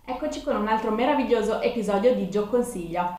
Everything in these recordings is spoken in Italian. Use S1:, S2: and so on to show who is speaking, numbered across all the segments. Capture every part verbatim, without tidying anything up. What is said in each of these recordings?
S1: Eccoci con un altro meraviglioso episodio di Gio Consiglia.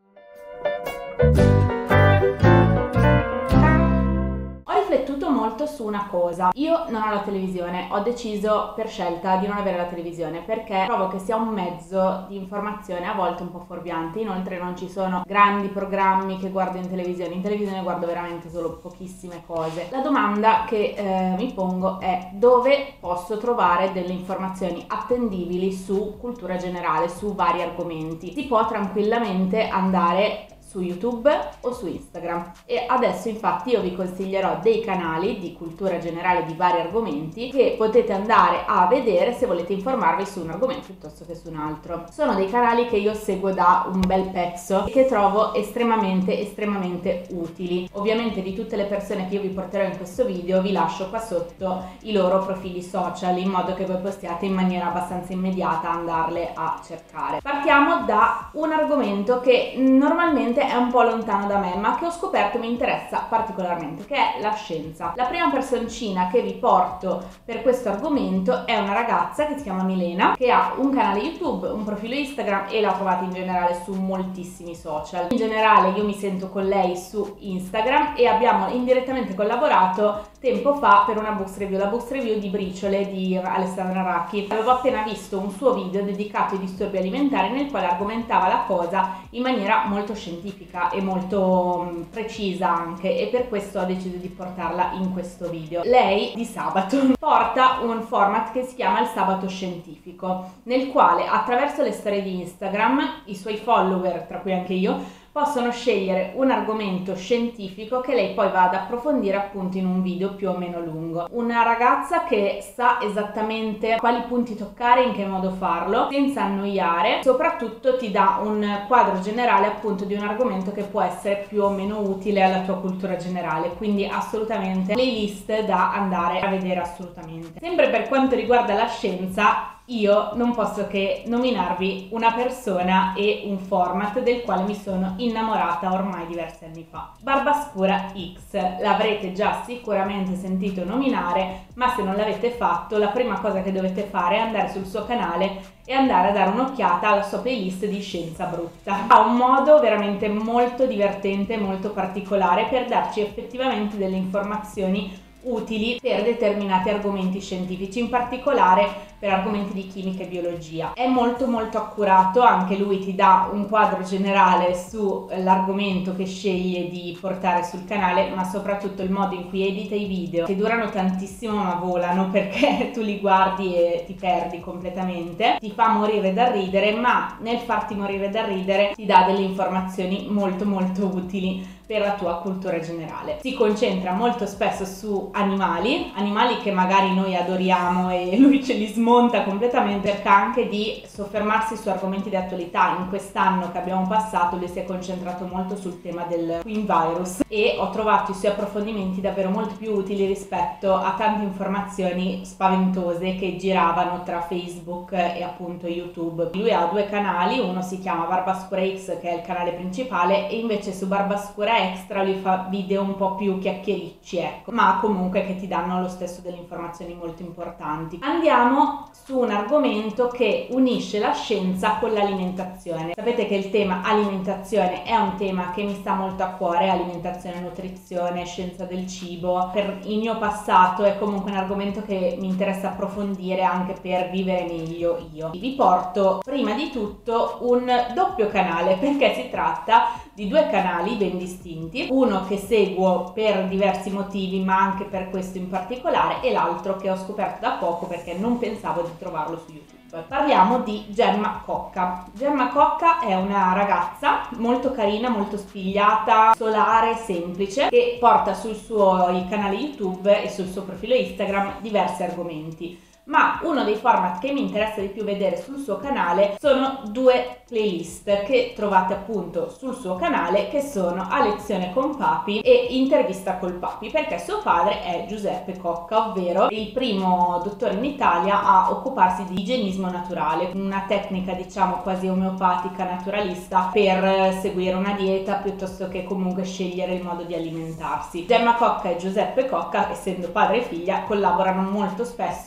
S1: Ho riflettuto molto su una cosa. Io non ho la televisione, ho deciso per scelta di non avere la televisione perché trovo che sia un mezzo di informazione a volte un po' fuorviante. Inoltre non ci sono grandi programmi che guardo in televisione, in televisione guardo veramente solo pochissime cose. La domanda che eh, mi pongo è: dove posso trovare delle informazioni attendibili su cultura generale, su vari argomenti? Si può tranquillamente andare su YouTube o su Instagram, e adesso infatti io vi consiglierò dei canali di cultura generale di vari argomenti che potete andare a vedere se volete informarvi su un argomento piuttosto che su un altro. Sono dei canali che io seguo da un bel pezzo e che trovo estremamente estremamente utili. Ovviamente di tutte le persone che io vi porterò in questo video vi lascio qua sotto i loro profili social in modo che voi possiate in maniera abbastanza immediata andarle a cercare. Partiamo da un argomento che normalmente è un po' lontano da me, ma che ho scoperto mi interessa particolarmente, che è la scienza. La prima personcina che vi porto per questo argomento è una ragazza che si chiama Milena, che ha un canale YouTube, un profilo Instagram e la trovate in generale su moltissimi social. In generale io mi sento con lei su Instagram e abbiamo indirettamente collaborato tempo fa per una books review, la books review di Briciole di Alessandra Racchi. Avevo appena visto un suo video dedicato ai disturbi alimentari nel quale argomentava la cosa in maniera molto scientifica e molto um, precisa anche, e per questo ho deciso di portarla in questo video. Lei di sabato porta un format che si chiama il sabato scientifico, nel quale attraverso le storie di Instagram i suoi follower, tra cui anche io, possono scegliere un argomento scientifico che lei poi va ad approfondire appunto in un video più o meno lungo. Una ragazza che sa esattamente quali punti toccare e in che modo farlo senza annoiare, soprattutto ti dà un quadro generale appunto di un argomento che può essere più o meno utile alla tua cultura generale, quindi assolutamente playlist da andare a vedere assolutamente. Sempre per quanto riguarda la scienza, io non posso che nominarvi una persona e un format del quale mi sono innamorata ormai diversi anni fa. Barbascura X, l'avrete già sicuramente sentito nominare, ma se non l'avete fatto la prima cosa che dovete fare è andare sul suo canale e andare a dare un'occhiata alla sua playlist di Scienza Brutta. Ha un modo veramente molto divertente, molto particolare per darci effettivamente delle informazioni utili per determinati argomenti scientifici, in particolare per argomenti di chimica e biologia. È molto molto accurato, anche lui ti dà un quadro generale sull'argomento che sceglie di portare sul canale, ma soprattutto il modo in cui edita i video, che durano tantissimo ma volano perché tu li guardi e ti perdi completamente, ti fa morire da ridere, ma nel farti morire da ridere ti dà delle informazioni molto molto utili per la tua cultura generale. Si concentra molto spesso su animali, animali che magari noi adoriamo e lui ce li smonta completamente, cerca anche di soffermarsi su argomenti di attualità. In quest'anno che abbiamo passato lui si è concentrato molto sul tema del Queen Virus e ho trovato i suoi approfondimenti davvero molto più utili rispetto a tante informazioni spaventose che giravano tra Facebook e appunto YouTube. Lui ha due canali, uno si chiama Barbascura X che è il canale principale e invece su Barbascura Extra lui fa video un po' più chiacchiericci, ecco, ma comunque che ti danno lo stesso delle informazioni molto importanti. Andiamo su un argomento che unisce la scienza con l'alimentazione. Sapete che il tema alimentazione è un tema che mi sta molto a cuore, alimentazione, nutrizione, scienza del cibo. Per il mio passato è comunque un argomento che mi interessa approfondire anche per vivere meglio io. Vi porto prima di tutto un doppio canale perché si tratta di due canali ben distinti, uno che seguo per diversi motivi ma anche per questo in particolare e l'altro che ho scoperto da poco perché non pensavo di trovarlo su YouTube. Parliamo di Gemma Cocca. Gemma Cocca è una ragazza molto carina, molto spigliata, solare, semplice, che porta sul suo canale YouTube e sul suo profilo Instagram diversi argomenti. Ma uno dei format che mi interessa di più vedere sul suo canale sono due playlist che trovate appunto sul suo canale, che sono A lezione con Papi e Intervista col Papi, perché suo padre è Giuseppe Cocca, ovvero il primo dottore in Italia a occuparsi di igienismo naturale, una tecnica diciamo quasi omeopatica naturalista per seguire una dieta piuttosto che comunque scegliere il modo di alimentarsi. Gemma Cocca e Giuseppe Cocca, essendo padre e figlia, collaborano molto spesso e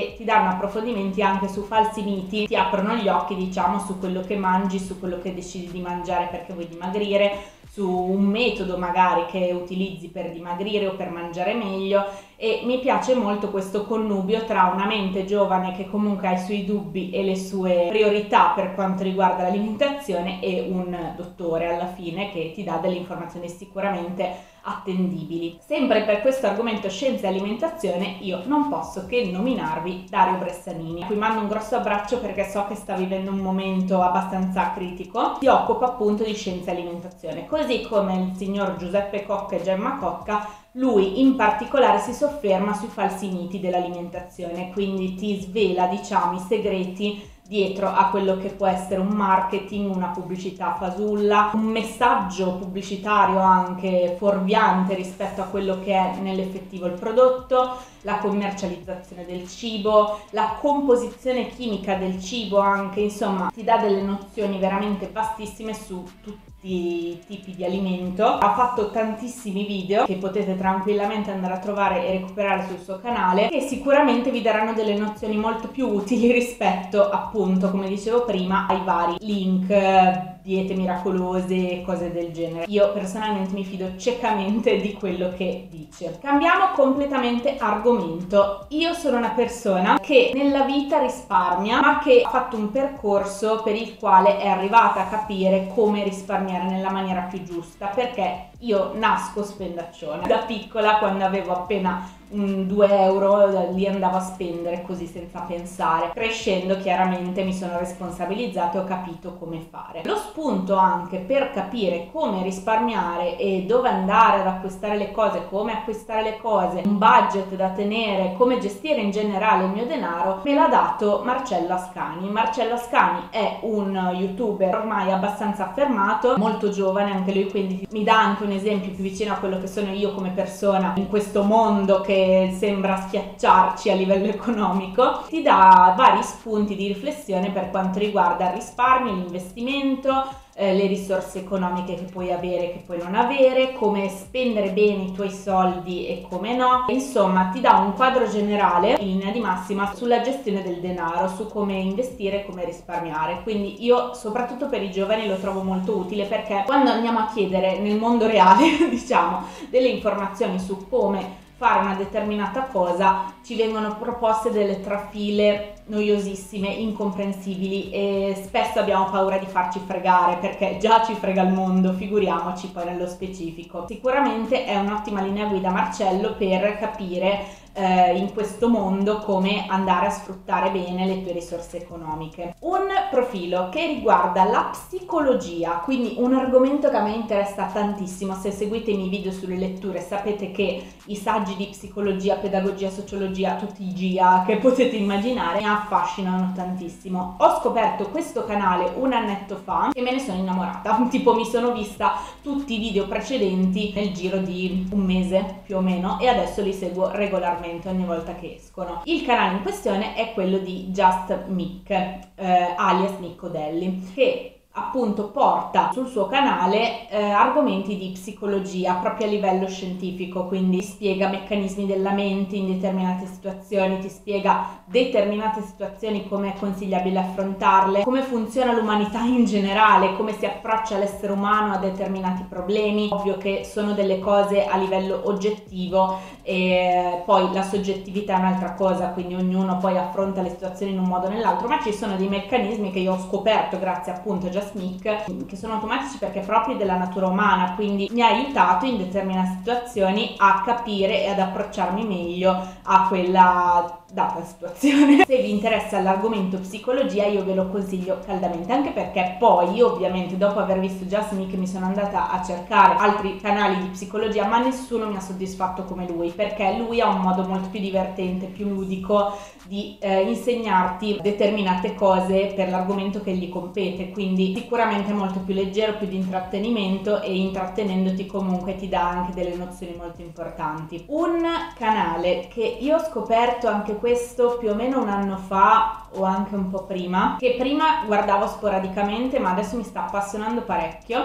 S1: e ti danno approfondimenti anche su falsi miti, ti aprono gli occhi, diciamo, su quello che mangi, su quello che decidi di mangiare perché vuoi dimagrire, su un metodo magari che utilizzi per dimagrire o per mangiare meglio. E mi piace molto questo connubio tra una mente giovane che comunque ha i suoi dubbi e le sue priorità per quanto riguarda l'alimentazione e un dottore alla fine che ti dà delle informazioni sicuramente attendibili. Sempre per questo argomento scienza e alimentazione io non posso che nominarvi Dario Bressanini, a cui mando un grosso abbraccio perché so che sta vivendo un momento abbastanza critico. Si occupa appunto di scienza e alimentazione, così come il signor Giuseppe Cocca e Gemma Cocca. Lui in particolare si sofferma sui falsi miti dell'alimentazione, quindi ti svela, diciamo, i segreti dietro a quello che può essere un marketing, una pubblicità fasulla, un messaggio pubblicitario anche fuorviante rispetto a quello che è nell'effettivo il prodotto, la commercializzazione del cibo, la composizione chimica del cibo anche, insomma ti dà delle nozioni veramente vastissime su tutti i tipi di alimento. Ha fatto tantissimi video che potete tranquillamente andare a trovare e recuperare sul suo canale, che sicuramente vi daranno delle nozioni molto più utili rispetto appunto, come dicevo prima, ai vari link, diete miracolose e cose del genere. Io personalmente mi fido ciecamente di quello che dice. Cambiamo completamente argomento. Io sono una persona che nella vita risparmia, ma che ha fatto un percorso per il quale è arrivata a capire come risparmiare nella maniera più giusta, perché io nasco spendacciona. Da piccola, quando avevo appena un due euro, li andavo a spendere così senza pensare. Crescendo chiaramente mi sono responsabilizzata e ho capito come fare. Lo spunto anche per capire come risparmiare e dove andare ad acquistare le cose, come acquistare le cose, un budget da tenere, come gestire in generale il mio denaro, me l'ha dato Marcello Ascani. Marcello Ascani è un youtuber ormai abbastanza affermato, molto giovane anche lui, quindi mi dà anche un esempio più vicino a quello che sono io come persona in questo mondo che sembra schiacciarci a livello economico. Ti dà vari spunti di riflessione per quanto riguarda il risparmio, l'investimento, eh, le risorse economiche che puoi avere e che puoi non avere, come spendere bene i tuoi soldi e come no. Insomma, ti dà un quadro generale in linea di massima sulla gestione del denaro, su come investire e come risparmiare. Quindi io, soprattutto per i giovani, lo trovo molto utile, perché quando andiamo a chiedere nel mondo reale diciamo delle informazioni su come fare una determinata cosa, ci vengono proposte delle trafile noiosissime, incomprensibili, e spesso abbiamo paura di farci fregare, perché già ci frega il mondo, figuriamoci poi nello specifico. Sicuramente è un'ottima linea guida Marcello per capire eh, in questo mondo come andare a sfruttare bene le tue risorse economiche. Un profilo che riguarda la psicologia, quindi un argomento che a me interessa tantissimo. Se seguite i miei video sulle letture sapete che i saggi di psicologia, pedagogia, sociologia, tutti i G I A che potete immaginare mi affascinano tantissimo. Ho scoperto questo canale un annetto fa e me ne sono innamorata, tipo mi sono vista tutti i video precedenti nel giro di un mese più o meno, e adesso li seguo regolarmente ogni volta che escono. Il canale in questione è quello di Just Mick, eh, alias Niccodelli, che appunto porta sul suo canale eh, argomenti di psicologia proprio a livello scientifico, quindi spiega meccanismi della mente in determinate situazioni, ti spiega determinate situazioni, come è consigliabile affrontarle, come funziona l'umanità in generale, come si approccia l'essere umano a determinati problemi. Ovvio che sono delle cose a livello oggettivo e poi la soggettività è un'altra cosa, quindi ognuno poi affronta le situazioni in un modo o nell'altro, ma ci sono dei meccanismi che io ho scoperto grazie appunto a Just Mick, che sono automatici perché propri della natura umana, quindi mi ha aiutato in determinate situazioni a capire e ad approcciarmi meglio a quella data situazione. Se vi interessa l'argomento psicologia io ve lo consiglio caldamente, anche perché poi io ovviamente dopo aver visto Just Mick mi sono andata a cercare altri canali di psicologia, ma nessuno mi ha soddisfatto come lui, perché lui ha un modo molto più divertente, più ludico di eh, insegnarti determinate cose per l'argomento che gli compete, quindi sicuramente molto più leggero, più di intrattenimento, e intrattenendoti comunque ti dà anche delle nozioni molto importanti. Un canale che io ho scoperto anche questo più o meno un anno fa o anche un po' prima, che prima guardavo sporadicamente ma adesso mi sta appassionando parecchio,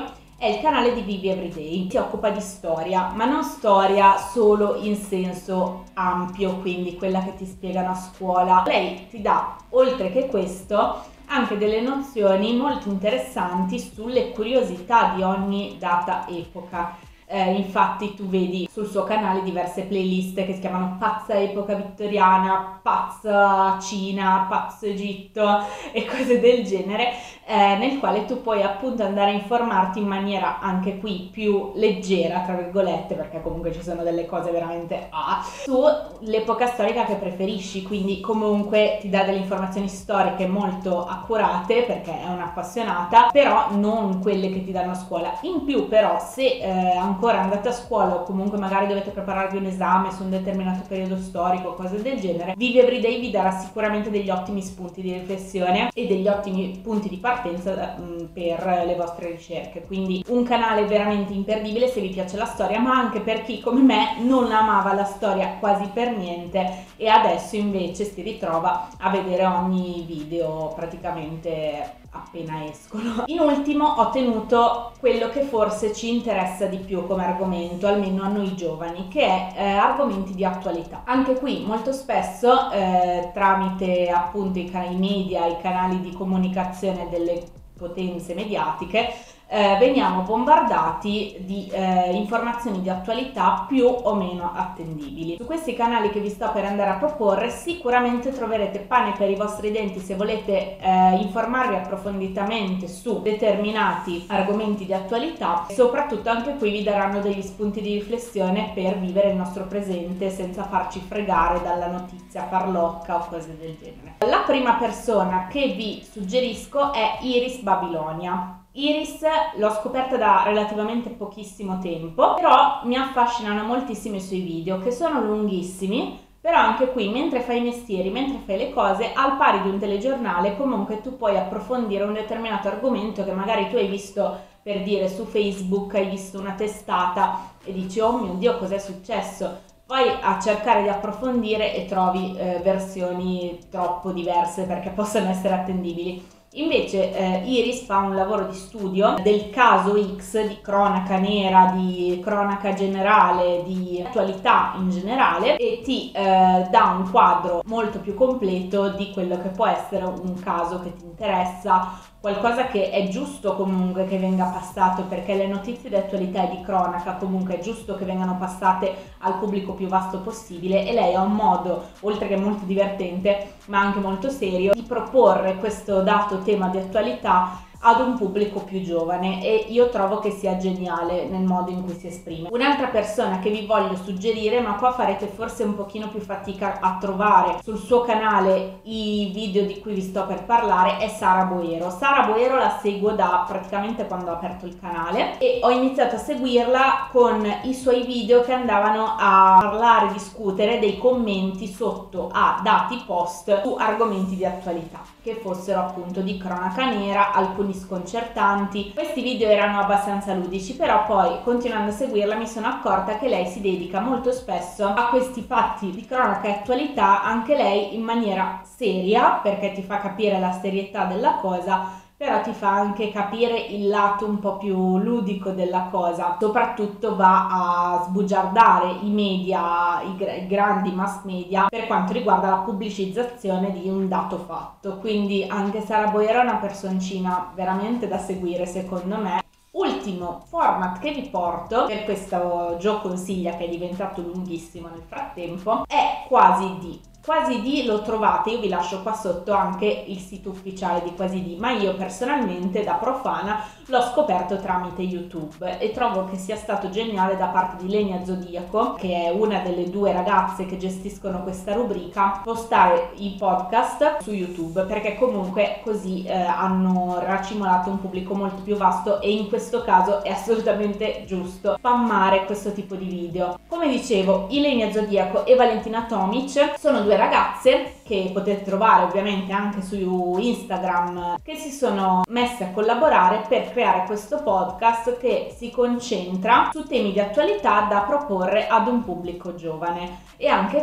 S1: è il canale di Vivi Everyday. Si occupa di storia, ma non storia solo in senso ampio, quindi quella che ti spiegano a scuola. Lei ti dà, oltre che questo, anche delle nozioni molto interessanti sulle curiosità di ogni data epoca. Eh, infatti tu vedi sul suo canale diverse playlist che si chiamano Pazza Epoca Vittoriana, Pazza Cina, Pazzo Egitto e cose del genere, eh, nel quale tu puoi appunto andare a informarti in maniera anche qui più leggera, tra virgolette, perché comunque ci sono delle cose veramente ah, sull'epoca storica che preferisci, quindi comunque ti dà delle informazioni storiche molto accurate perché è un'appassionata, però non quelle che ti danno a scuola. In più però se eh, ancora andate a scuola o comunque magari dovete prepararvi un esame su un determinato periodo storico, cose del genere, Vivi Everyday vi darà sicuramente degli ottimi spunti di riflessione e degli ottimi punti di partenza mh, per le vostre ricerche. Quindi un canale veramente imperdibile se vi piace la storia, ma anche per chi come me non amava la storia quasi per niente e adesso invece si ritrova a vedere ogni video praticamente appena escono. In ultimo ho tenuto quello che forse ci interessa di più come argomento, almeno a noi giovani, che è eh, argomenti di attualità. Anche qui molto spesso eh, tramite appunto i, i media, i canali di comunicazione delle potenze mediatiche, eh, veniamo bombardati di eh, informazioni di attualità più o meno attendibili. Su questi canali che vi sto per andare a proporre sicuramente troverete pane per i vostri denti se volete eh, informarvi approfonditamente su determinati argomenti di attualità. Soprattutto anche qui vi daranno degli spunti di riflessione per vivere il nostro presente senza farci fregare dalla notizia farlocca o cose del genere. La prima persona che vi suggerisco è Iris Babilonia. Iris l'ho scoperta da relativamente pochissimo tempo, però mi affascinano moltissimo i suoi video, che sono lunghissimi, però anche qui mentre fai i mestieri, mentre fai le cose, al pari di un telegiornale, comunque tu puoi approfondire un determinato argomento che magari tu hai visto, per dire, su Facebook, hai visto una testata e dici oh mio Dio, cos'è successo? Vai a cercare di approfondire e trovi eh, versioni troppo diverse perché possono essere attendibili. Invece eh, Iris fa un lavoro di studio del caso X, di cronaca nera, di cronaca generale, di attualità in generale e ti eh, dà un quadro molto più completo di quello che può essere un caso che ti interessa, qualcosa che è giusto comunque che venga passato, perché le notizie di attualità e di cronaca comunque è giusto che vengano passate al pubblico più vasto possibile, e lei ha un modo, oltre che molto divertente ma anche molto serio, di proporre questo dato tema di attualità ad un pubblico più giovane, e io trovo che sia geniale nel modo in cui si esprime. Un'altra persona che vi voglio suggerire, ma qua farete forse un pochino più fatica a trovare sul suo canale i video di cui vi sto per parlare, è Sara Boero. Sara Boero la seguo da praticamente quando ho aperto il canale e ho iniziato a seguirla con i suoi video che andavano a parlare, discutere dei commenti sotto a dati post su argomenti di attualità, che fossero appunto di cronaca nera, alcuni sconcertanti. Questi video erano abbastanza ludici, però poi continuando a seguirla mi sono accorta che lei si dedica molto spesso a questi fatti di cronaca e attualità, anche lei in maniera seria, perché ti fa capire la serietà della cosa, però ti fa anche capire il lato un po' più ludico della cosa. Soprattutto va a sbugiardare i media, i, gra- i grandi mass media, per quanto riguarda la pubblicizzazione di un dato fatto. Quindi anche Sara Boero è una personcina veramente da seguire, secondo me. Ultimo format che vi porto per questo Gio Consiglia, che è diventato lunghissimo nel frattempo, è Quasi Di. Quasi Di lo trovate, io vi lascio qua sotto anche il sito ufficiale di Quasi Di, ma io personalmente da profana l'ho scoperto tramite YouTube e trovo che sia stato geniale da parte di Lenia Zodiaco, che è una delle due ragazze che gestiscono questa rubrica, postare i podcast su YouTube, perché comunque così eh, hanno racimolato un pubblico molto più vasto, e in questo caso è assolutamente giusto spammare questo tipo di video. Come dicevo, Ilenia Zodiaco e Valentina Tomic sono due ragazze che potete trovare ovviamente anche su Instagram, che si sono messe a collaborare per creare questo podcast che si concentra su temi di attualità da proporre ad un pubblico giovane. E anche qui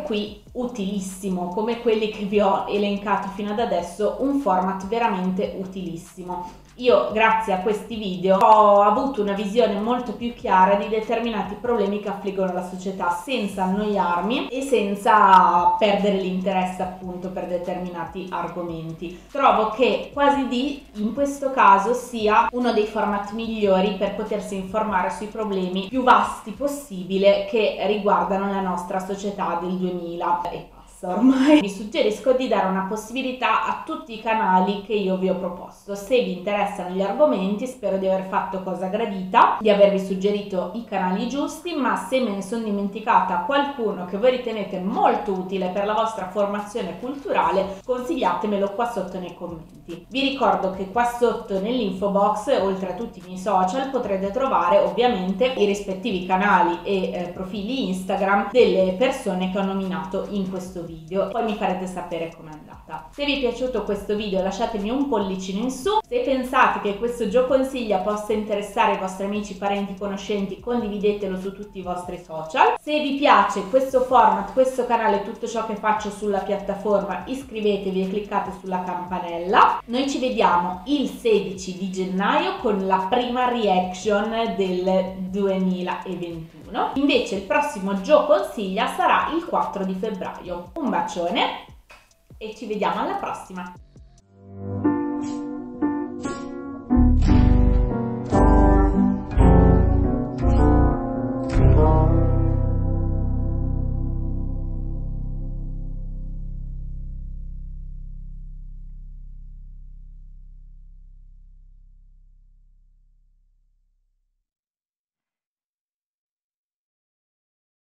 S1: utilissimo, come quelli che vi ho elencato fino ad adesso, un format veramente utilissimo. Io grazie a questi video ho avuto una visione molto più chiara di determinati problemi che affliggono la società senza annoiarmi e senza perdere l'interesse appunto per determinati argomenti. Trovo che Quasi Di in questo caso sia uno dei format migliori per potersi informare sui problemi più vasti possibile che riguardano la nostra società del duemila e passa ormai. Vi suggerisco di dare una possibilità a tutti i canali che io vi ho proposto. Se vi interessano gli argomenti, spero di aver fatto cosa gradita, di avervi suggerito i canali giusti, ma se me ne sono dimenticata qualcuno che voi ritenete molto utile per la vostra formazione culturale, consigliatemelo qua sotto nei commenti. Vi ricordo che qua sotto nell'info box, oltre a tutti i miei social, potrete trovare ovviamente i rispettivi canali e eh, profili Instagram delle persone che ho nominato in questo video. Video. Poi mi farete sapere com'è andata. Se vi è piaciuto questo video lasciatemi un pollicino in su, se pensate che questo Gio Consiglia possa interessare i vostri amici, parenti, conoscenti, condividetelo su tutti i vostri social. Se vi piace questo format, questo canale, tutto ciò che faccio sulla piattaforma, iscrivetevi e cliccate sulla campanella. Noi ci vediamo il sedici di gennaio con la prima reaction del duemilaventuno. Invece il prossimo Gio Consiglia sarà il quattro di febbraio. Un bacione e ci vediamo alla prossima!